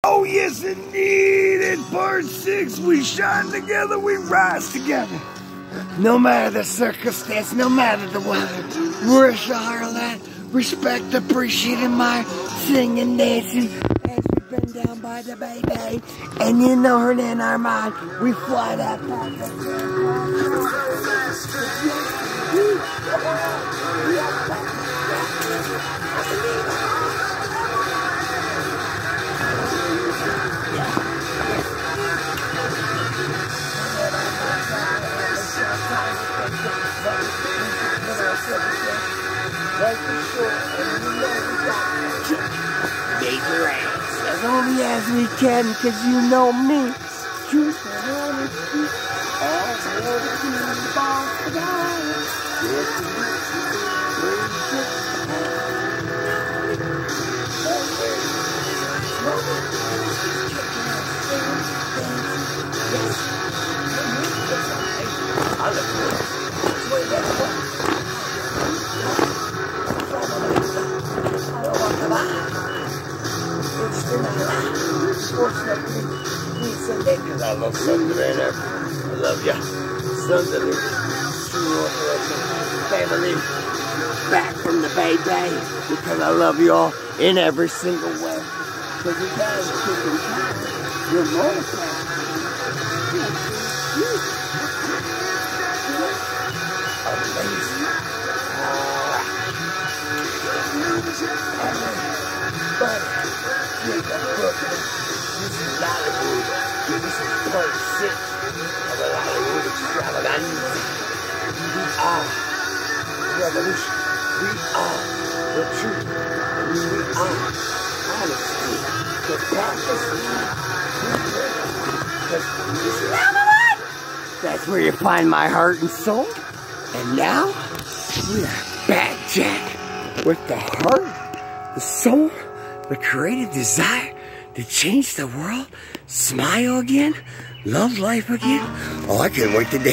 Oh yes indeed, in part 6 we shine together, we rise together. No matter the circumstance, no matter the weather, Marisha Harlan, respect, appreciate, admire, sing and dancing as we've been down by the baby. And you know her in our mind, we fly that path. Major ass as only as we can, cause you know me. Truth and honesty, all the balls together. I love Sunday, I love ya. Sunday, family, back from the Bay Bay, because I love you all in every single way. Because you guys are kicking time. You're mortified. Amazing. But, this is Hollywood. This is part 6 of the Hollywood extravaganza. We are revolution. We are the truth. We are honesty. The prophecy. That's where you find my heart and soul. And now, we are back, Jack, with the heart, the soul, the creative desire to change the world, smile again, love life again. Oh, I can't wait to dance.